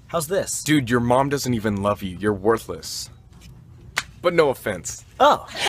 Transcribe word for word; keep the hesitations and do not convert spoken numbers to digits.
How's this? Dude, your mom doesn't even love you. You're worthless. But no offense. Oh.